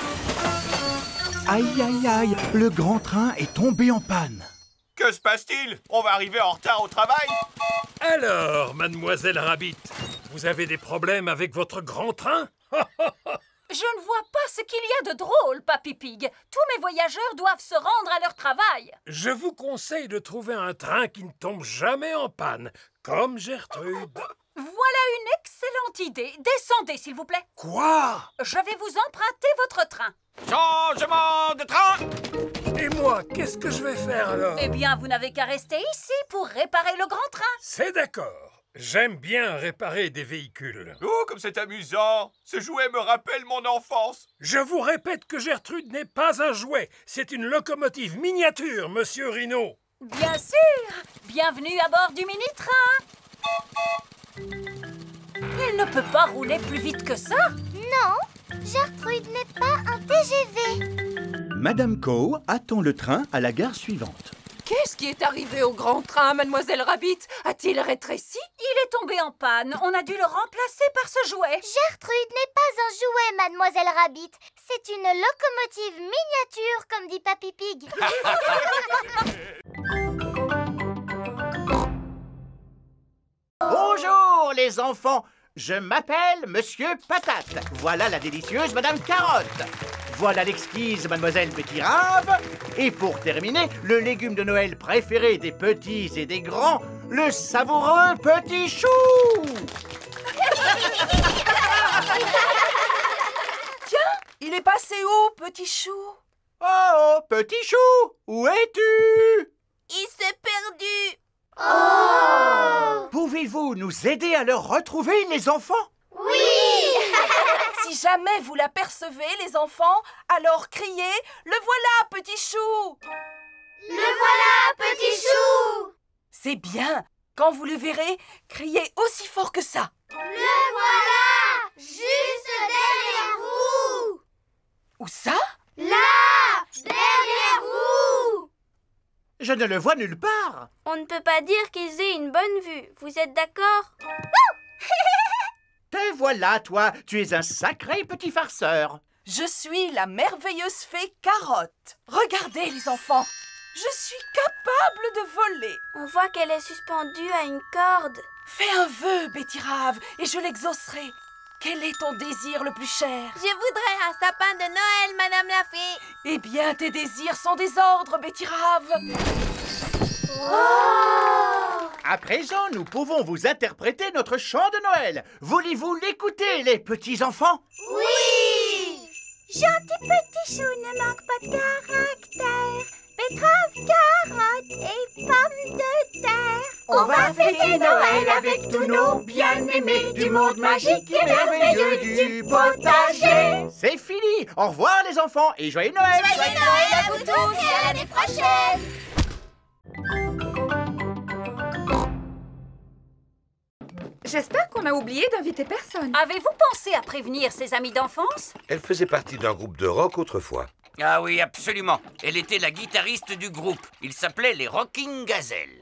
Aïe, aïe, aïe, le grand train est tombé en panne. Que se passe-t-il? On va arriver en retard au travail? Alors, Mademoiselle Rabbit, vous avez des problèmes avec votre grand train? Je ne vois pas ce qu'il y a de drôle, Papy Pig. Tous mes voyageurs doivent se rendre à leur travail. Je vous conseille de trouver un train qui ne tombe jamais en panne, comme Gertrude. Voilà une excellente idée. Descendez, s'il vous plaît. Quoi? Je vais vous emprunter votre train. Changement de train! Et moi, qu'est-ce que je vais faire alors? Eh bien, vous n'avez qu'à rester ici pour réparer le grand train. C'est d'accord. J'aime bien réparer des véhicules. Oh, comme c'est amusant! Ce jouet me rappelle mon enfance. Je vous répète que Gertrude n'est pas un jouet. C'est une locomotive miniature, Monsieur Rhino. Bien sûr. Bienvenue à bord du mini-train. Il ne peut pas rouler plus vite que ça. Non, Gertrude n'est pas un TGV. Madame Cow attend le train à la gare suivante. Qu'est-ce qui est arrivé au grand train, Mademoiselle Rabbit? A-t-il rétréci? Il est tombé en panne. On a dû le remplacer par ce jouet. Gertrude n'est pas un jouet, Mademoiselle Rabbit. C'est une locomotive miniature, comme dit Papy Pig. Bonjour les enfants, je m'appelle Monsieur Patate. Voilà la délicieuse Madame Carotte. Voilà l'exquise Mademoiselle Betty-Rave. Et pour terminer, le légume de Noël préféré des petits et des grands, le savoureux petit chou. Tiens, il est passé où, petit chou? Oh, petit chou, où es-tu? Il s'est perdu. Oh! Pouvez-vous nous aider à le retrouver, les enfants? Oui! Si jamais vous l'apercevez, les enfants, alors criez « Le voilà, petit chou !» Le voilà, petit chou! C'est bien. Quand vous le verrez, criez aussi fort que ça. Le voilà! Juste derrière vous! Où ça? Là! Derrière vous! Je ne le vois nulle part. On ne peut pas dire qu'ils aient une bonne vue. Vous êtes d'accord? Te voilà, toi. Tu es un sacré petit farceur. Je suis la merveilleuse fée Carotte. Regardez, les enfants. Je suis capable de voler. On voit qu'elle est suspendue à une corde. Fais un vœu, Betty-Rave, et je l'exaucerai. Quel est ton désir le plus cher? Je voudrais un sapin de Noël, Madame la Fée. Eh bien, tes désirs sont des ordres, Betty-Rave. Oh! À présent, nous pouvons vous interpréter notre chant de Noël. Voulez-vous l'écouter, les petits enfants? Oui! Gentil petit chou ne manque pas de caractère. Betterave, carotte et pommes de terre. On va fêter Noël avec tous nos bien-aimés du monde magique et merveilleux du potager. C'est fini. Au revoir les enfants et joyeux Noël. Joyeux Noël à vous tous et à l'année prochaine. J'espère qu'on a oublié d'inviter personne. Avez-vous pensé à prévenir ses amis d'enfance? Elle faisait partie d'un groupe de rock autrefois. Ah oui, absolument. Elle était la guitariste du groupe. Il s'appelait les Rocking Gazelles.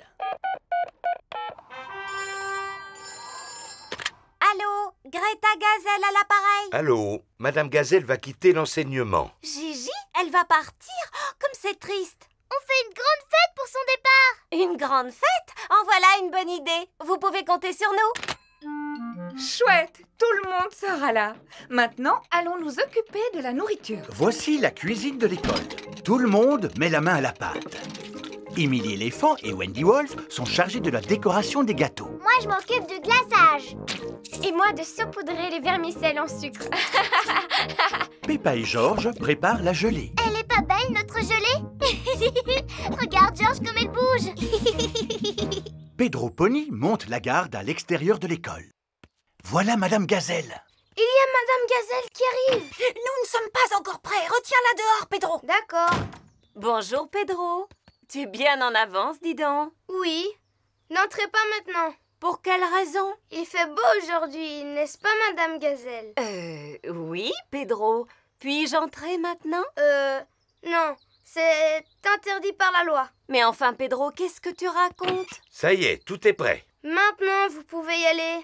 Allô, Greta Gazelle à l'appareil. Allô, Madame Gazelle va quitter l'enseignement. Gigi, elle va partir? Oh, comme c'est triste. On fait une grande fête pour son départ. Une grande fête? En voilà une bonne idée. Vous pouvez compter sur nous. Chouette, tout le monde sera là. Maintenant, allons nous occuper de la nourriture. Voici la cuisine de l'école. Tout le monde met la main à la pâte. Emily éléphant et Wendy Wolf sont chargés de la décoration des gâteaux. Moi, je m'occupe du glaçage. Et moi de saupoudrer les vermicelles en sucre. Peppa et George préparent la gelée. Elle est pas belle, notre gelée? Regarde, George, comme elle bouge. Pedro Pony monte la garde à l'extérieur de l'école. Voilà Madame Gazelle. Il y a Madame Gazelle qui arrive. Nous ne sommes pas encore prêts. Retiens-la dehors, Pedro. D'accord. Bonjour, Pedro. Tu es bien en avance, dis donc. Oui. N'entrez pas maintenant. Pour quelle raison? Il fait beau aujourd'hui, n'est-ce pas, Madame Gazelle? Oui, Pedro. Puis-je entrer maintenant? Non. C'est interdit par la loi. Mais enfin, Pedro, qu'est-ce que tu racontes? Ça y est, tout est prêt. Maintenant, vous pouvez y aller.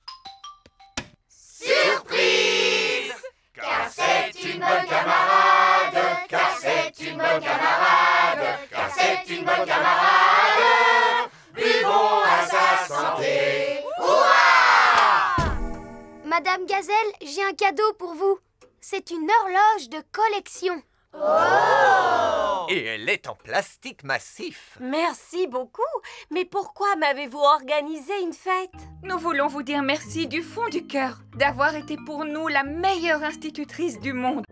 Surprise! Car c'est une bonne camarade, car c'est une bonne camarade, car c'est une bonne camarade. Buvons à sa santé. Hurrah! Madame Gazelle, j'ai un cadeau pour vous. C'est une horloge de collection. Oh! Et elle est en plastique massif. Merci beaucoup. Mais pourquoi m'avez-vous organisé une fête? Nous voulons vous dire merci du fond du cœur d'avoir été pour nous la meilleure institutrice du monde.